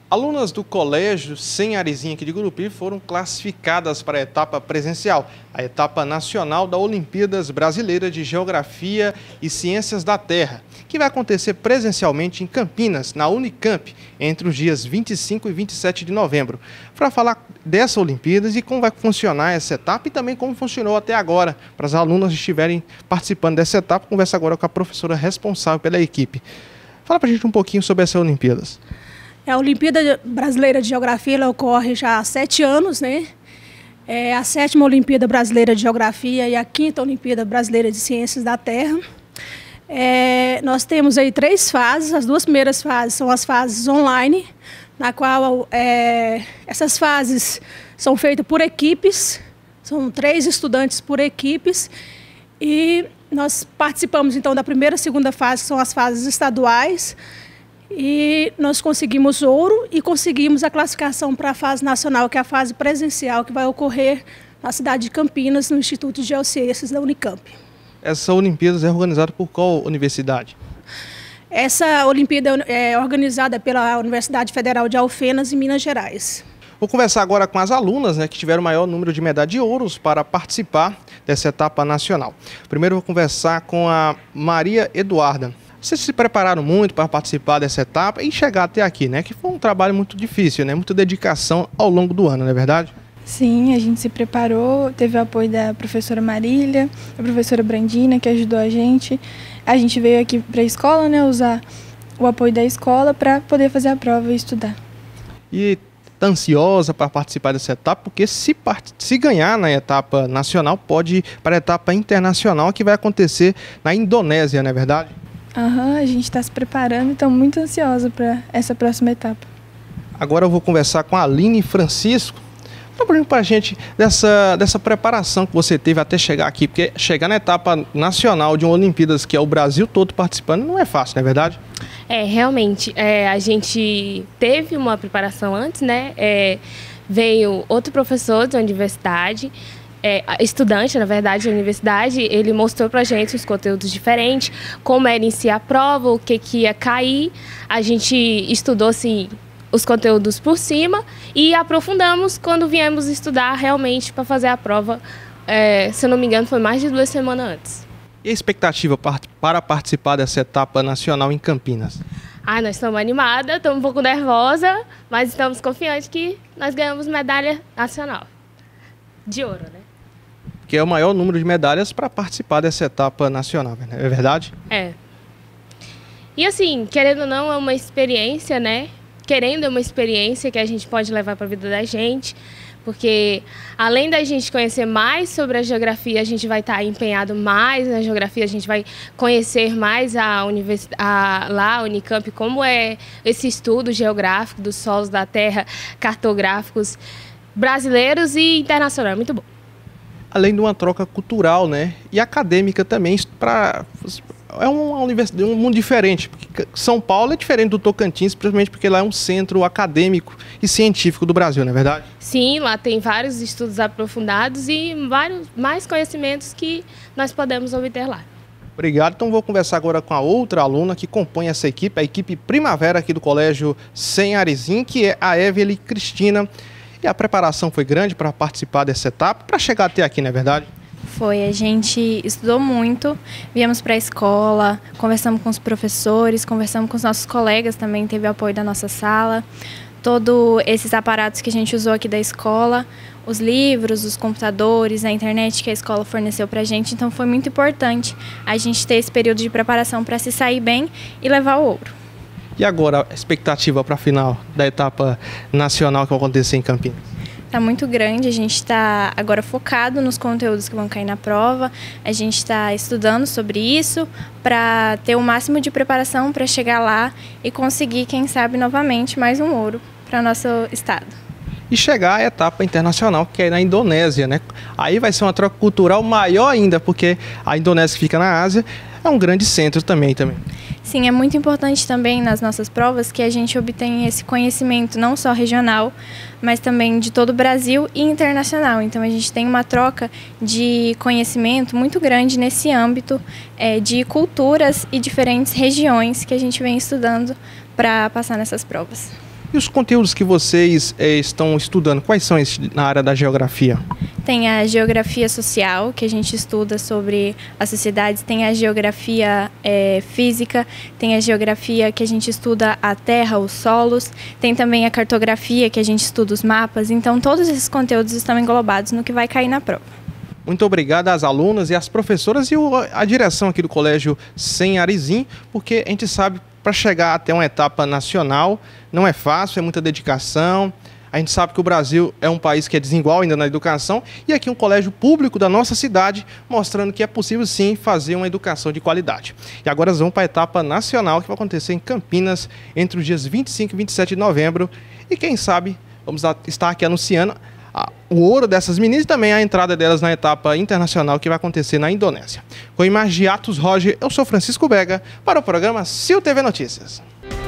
Alunas do Colégio Sem Arizinho aqui de Gurupi foram classificadas para a etapa presencial, a etapa nacional da Olimpíadas Brasileira de Geografia e Ciências da Terra, que vai acontecer presencialmente em Campinas, na Unicamp, entre os dias 25 e 27 de novembro. Para falar dessa Olimpíadas e como vai funcionar essa etapa e também como funcionou até agora, para as alunas estiverem participando dessa etapa, conversa agora com a professora responsável pela equipe. Fala para a gente um pouquinho sobre essa Olimpíadas. A Olimpíada Brasileira de Geografia ela ocorre já há 7 anos, né? É a 7ª Olimpíada Brasileira de Geografia e a 5ª Olimpíada Brasileira de Ciências da Terra. Nós temos aí 3 fases. As 2 primeiras fases são as fases online, na qual essas fases são feitas por equipes, são 3 estudantes por equipes, e nós participamos então da primeira e segunda fase, que são as fases estaduais, e nós conseguimos ouro e conseguimos a classificação para a fase nacional, que é a fase presencial, que vai ocorrer na cidade de Campinas, no Instituto de Geociências da Unicamp. Essa Olimpíada é organizada por qual universidade? Essa Olimpíada é organizada pela Universidade Federal de Alfenas, em Minas Gerais. Vou conversar agora com as alunas, que tiveram o maior número de medalhas de ouros para participar dessa etapa nacional. Primeiro vou conversar com a Maria Eduarda. Vocês se prepararam muito para participar dessa etapa e chegar até aqui, que foi um trabalho muito difícil, muita dedicação ao longo do ano, não é verdade? Sim, a gente se preparou, teve o apoio da professora Marília, da professora Brandina, que ajudou a gente. A gente veio aqui para a escola, usar o apoio da escola para poder fazer a prova e estudar. E está ansiosa para participar dessa etapa, porque se ganhar na etapa nacional, pode ir para a etapa internacional, que vai acontecer na Indonésia, não é verdade? A gente está se preparando e estamos muito ansiosa para essa próxima etapa. Agora eu vou conversar com a Aline Francisco. Fala para a gente dessa preparação que você teve até chegar aqui, porque chegar na etapa nacional de uma Olimpíadas, que é o Brasil todo participando, não é fácil, não é verdade? Realmente, a gente teve uma preparação antes, veio outro professor da universidade, estudante, na verdade, da universidade, ele mostrou pra gente os conteúdos diferentes, como era em si a prova, o que ia cair. A gente estudou, assim, os conteúdos por cima e aprofundamos quando viemos estudar realmente para fazer a prova. Se eu não me engano, foi mais de 2 semanas antes. E a expectativa para participar dessa etapa nacional em Campinas? Nós estamos animadas, estamos um pouco nervosas, mas estamos confiantes que nós ganhamos medalha nacional de ouro, Que é o maior número de medalhas para participar dessa etapa nacional, é verdade? E assim, querendo ou não, é uma experiência, Querendo é uma experiência que a gente pode levar para a vida da gente, porque além da gente conhecer mais sobre a geografia, a gente vai estar empenhado mais na geografia, a gente vai conhecer mais a Unicamp, como é esse estudo geográfico dos solos da Terra, cartográficos brasileiros e internacionais. Muito bom. Além de uma troca cultural, e acadêmica também, é uma universidade, um mundo diferente. Porque São Paulo é diferente do Tocantins, principalmente porque lá é um centro acadêmico e científico do Brasil, não é verdade? Sim, lá tem vários estudos aprofundados e mais conhecimentos que nós podemos obter lá. Obrigado. Então vou conversar agora com a outra aluna que compõe essa equipe, a equipe Primavera aqui do Colégio Sem Arizinho, que é a Evelyn Cristina. E a preparação foi grande para participar dessa etapa, para chegar até aqui, não é verdade? Foi, a gente estudou muito, viemos para a escola, conversamos com os professores, conversamos com os nossos colegas também, teve o apoio da nossa sala. Todos esses aparatos que a gente usou aqui da escola, os livros, os computadores, a internet que a escola forneceu para a gente, então foi muito importante a gente ter esse período de preparação para se sair bem e levar o ouro. E agora a expectativa para a final da etapa nacional que vai acontecer em Campinas? Está muito grande, a gente está agora focado nos conteúdos que vão cair na prova, a gente está estudando sobre isso para ter o máximo de preparação para chegar lá e conseguir, quem sabe, novamente mais um ouro para o nosso estado. E chegar à etapa internacional, que é na Indonésia, Aí vai ser uma troca cultural maior ainda, porque a Indonésia, que fica na Ásia, é um grande centro também. Sim, é muito importante também nas nossas provas que a gente obtenha esse conhecimento não só regional, mas também de todo o Brasil e internacional. Então a gente tem uma troca de conhecimento muito grande nesse âmbito de culturas e diferentes regiões que a gente vem estudando para passar nessas provas. E os conteúdos que vocês estão estudando, quais são na área da geografia? Tem a geografia social, que a gente estuda sobre as sociedades, tem a geografia física, tem a geografia que a gente estuda a terra, os solos, tem também a cartografia, que a gente estuda os mapas. Então, todos esses conteúdos estão englobados no que vai cair na prova. Muito obrigado às alunas e às professoras e a direção aqui do Colégio Sem Arizim, porque a gente sabe, para chegar até uma etapa nacional, não é fácil, é muita dedicação. A gente sabe que o Brasil é um país que é desigual ainda na educação e aqui um colégio público da nossa cidade mostrando que é possível sim fazer uma educação de qualidade. E agora vamos para a etapa nacional que vai acontecer em Campinas entre os dias 25 e 27 de novembro. E quem sabe vamos estar aqui anunciando o ouro dessas meninas e também a entrada delas na etapa internacional que vai acontecer na Indonésia. Com imagens de Atos Roger, eu sou Francisco Vega para o programa Sil TV Notícias.